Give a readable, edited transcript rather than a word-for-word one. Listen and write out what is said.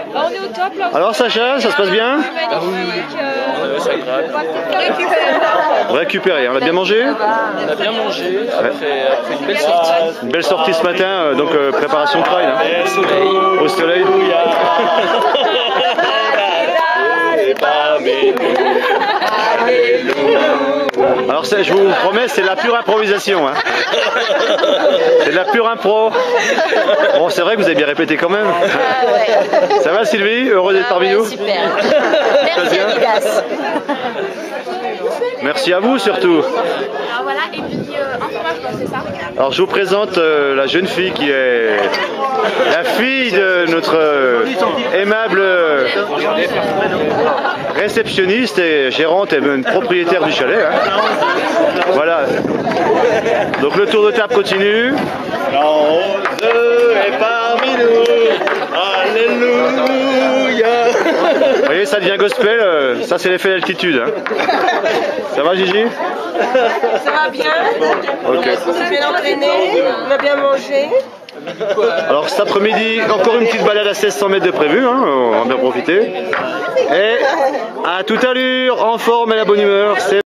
On est au top là. Alors Sacha, ça se passe bien? Magnifique. Récupérer, on a bien mangé? On a bien mangé, après une belle sortie. Une belle sortie ce matin, donc préparation trail. Hein. Au soleil. Au soleil. Alors ça, je vous promets, c'est de la pure improvisation. Hein. C'est de la pure impro. Bon, c'est vrai que vous avez bien répété quand même. Ça va Sylvie? Heureuse d'être parmi nous? Super. Merci Adidas. Merci à vous surtout. Alors voilà, et puis un fromage, c'est ça. Alors je vous présente la jeune fille qui est la fille de notre aimable réceptionniste et gérante et même propriétaire du chalet. Hein. Voilà. Donc le tour de table continue. La rose est parmi nous. Alléluia. Vous voyez, ça devient gospel. Ça c'est l'effet d'altitude. Hein. Ça va Gigi? Ça va bien. Ok. On s'est bien entraîné, on a bien mangé. Alors cet après-midi, encore une petite balade à 1600 mètres de prévu, hein, on va bien profiter. Et à toute allure, en forme et la bonne humeur.